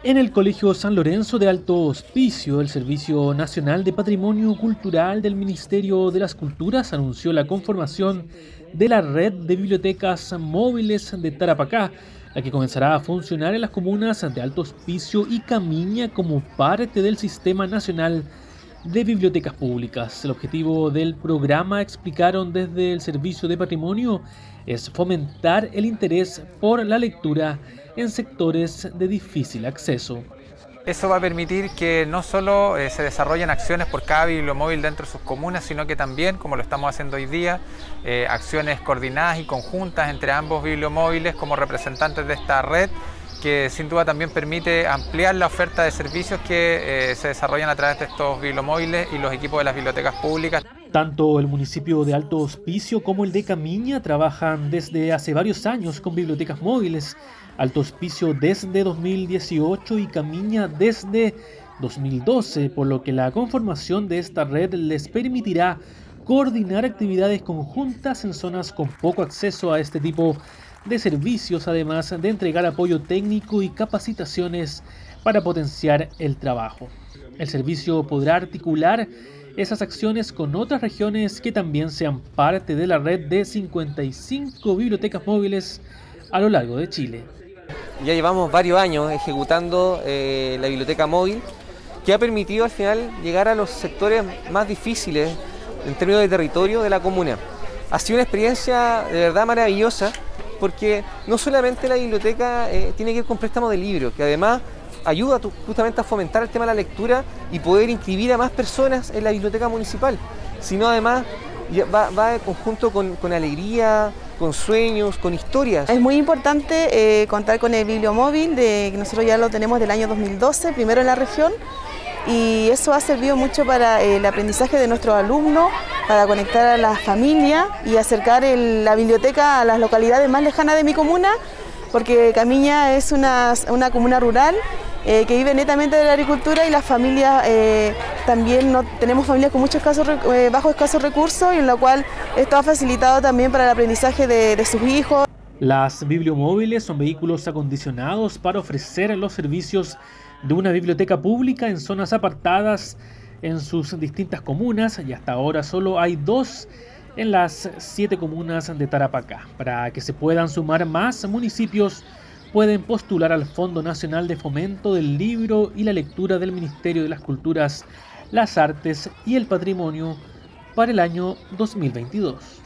En el Colegio San Lorenzo de Alto Hospicio, el Servicio Nacional de Patrimonio Cultural del Ministerio de las Culturas anunció la conformación de la red de bibliotecas móviles de Tarapacá, la que comenzará a funcionar en las comunas de Alto Hospicio y Camiña como parte del Sistema Nacional de Bibliotecas Públicas. El objetivo del programa, explicaron desde el Servicio de Patrimonio, es fomentar el interés por la lectura en sectores de difícil acceso. Eso va a permitir que no solo se desarrollen acciones por cada bibliomóvil dentro de sus comunas, sino que también, como lo estamos haciendo hoy día, acciones coordinadas y conjuntas entre ambos bibliomóviles como representantes de esta red, que sin duda también permite ampliar la oferta de servicios que se desarrollan a través de estos bibliomóviles y los equipos de las bibliotecas públicas. Tanto el municipio de Alto Hospicio como el de Camiña trabajan desde hace varios años con bibliotecas móviles. Alto Hospicio desde 2018 y Camiña desde 2012, por lo que la conformación de esta red les permitirá coordinar actividades conjuntas en zonas con poco acceso a este tipo de servicios, además de entregar apoyo técnico y capacitaciones para potenciar el trabajo. El servicio podrá articular esas acciones con otras regiones que también sean parte de la red de 55 bibliotecas móviles a lo largo de Chile. Ya llevamos varios años ejecutando la biblioteca móvil, que ha permitido al final llegar a los sectores más difíciles en términos de territorio de la comuna. Ha sido una experiencia de verdad maravillosa, porque no solamente la biblioteca tiene que ver con préstamo de libros, que además ayuda justamente a fomentar el tema de la lectura y poder inscribir a más personas en la biblioteca municipal, sino además va en conjunto con alegría, con sueños, con historias. Es muy importante contar con el bibliomóvil, que nosotros ya lo tenemos del año 2012, primero en la región, y eso ha servido mucho para el aprendizaje de nuestros alumnos, para conectar a las familias y acercar la biblioteca a las localidades más lejanas de mi comuna, porque Camiña es una comuna rural que vive netamente de la agricultura, y las familias también tenemos familias con muchos bajos escasos recursos, y en lo cual esto ha facilitado también para el aprendizaje de sus hijos. Las bibliomóviles son vehículos acondicionados para ofrecer los servicios de una biblioteca pública en zonas apartadas en sus distintas comunas, y hasta ahora solo hay 2 en las 7 comunas de Tarapacá. Para que se puedan sumar más municipios, pueden postular al Fondo Nacional de Fomento del Libro y la Lectura del Ministerio de las Culturas, las Artes y el Patrimonio para el año 2022.